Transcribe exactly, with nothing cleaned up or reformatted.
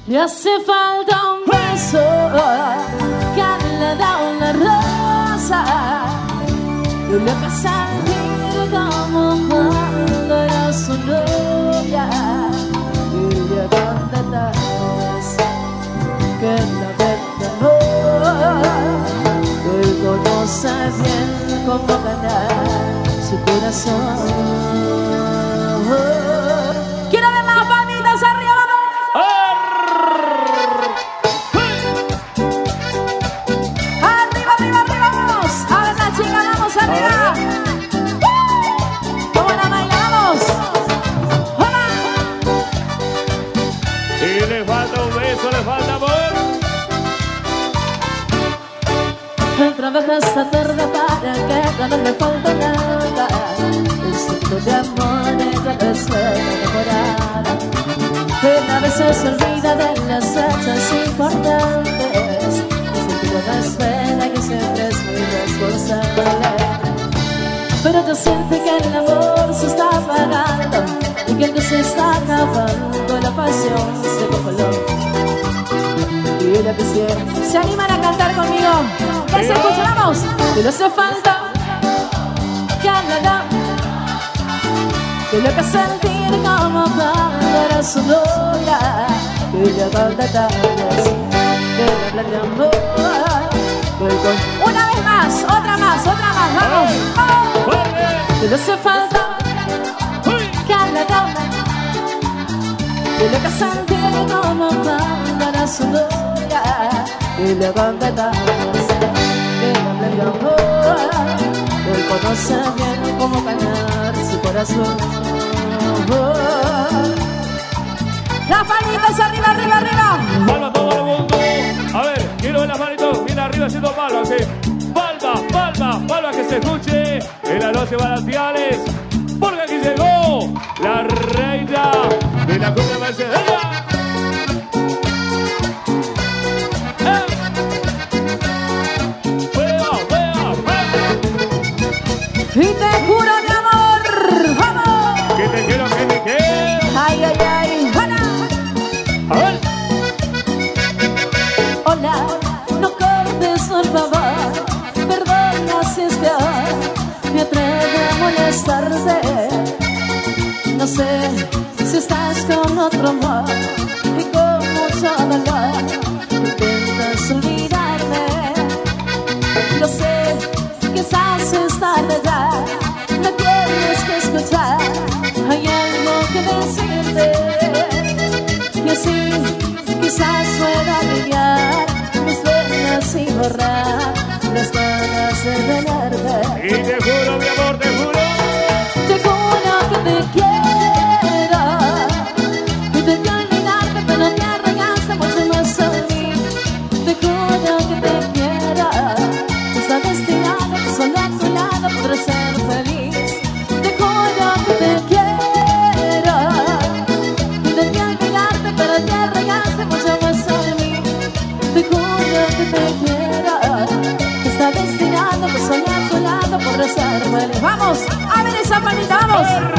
Le hace falta un beso que le da una rosa. Yo le empecé a sentir como cuando era su novia. Y le contatas que la verdad no. Él conoce bien cómo ganar su corazón. Quiero ver las palmitas arriba, vamos. Arriba, arriba, arriba, vamos. A ver la chica, vamos arriba. ¿Cómo la bailamos? ¡Hola! Y le falta un beso, le falta amor. Él trabaja esta tarde para que ya no le falta nada. El signo de amor ella le suena enamorada. Él a veces se olvida de las fechas importantes. El sentido de espera que siempre es muy responsable. Pero yo siento que el amor se está apagando y que el que se está acabando, la pasión se congeló. Y la presión. ¿Se animan a cantar conmigo? ¿Qué se escucha? Vamos. Que no hace falta que la da. Que lo que sentir como cuando era su novia. Que ya contactamos. Que no habla de amor. Una vez más, otra más, otra más. Vamos. ¡Oh! Que no hace falta que la da. Que lo que sentir como cuando era su novia. Y le contestamos que no le dio amor. Él conoce bien cómo ganar su corazón. Las manitas arriba, arriba, arriba. Palma todo el mundo. A ver, quiero ver las manitos bien arriba haciendo palmas, ¿sí? Palma, palma, palma que se escuche en la noche Manantiales. Porque aquí llegó la reina de la cumbia mercedeña. Y te juro, mi amor, vamos. Que te quiero, que te quiero. Ay, ay, ay, Juana. A ver. Hola, no cortes, por favor. Perdona si es que hoy me atrevo a molestarte. No sé si estás con otro amor y con mucho dolor intentas olvidarme. Lo sé. Quizás es tarde ya, no tienes que escuchar. Hay algo que decirte, y así quizás pueda aliviar mis penas y borrar las ganas de tenerte. Y te juro, mi amor, te juro. Te juro que te quiero. Intenté olvidarte, pero te arraigaste mucho más a mí. Te juro que te quiero. Está destinado. Solo a tu lado podré ser feliz. Te juro que te quiero. Intenté olvidarte, pero te arraigaste mucho más a mí. Te juro que te quiero. Está destinado que solo a tu lado podré ser feliz. Vamos, a ver esa palita, vamos.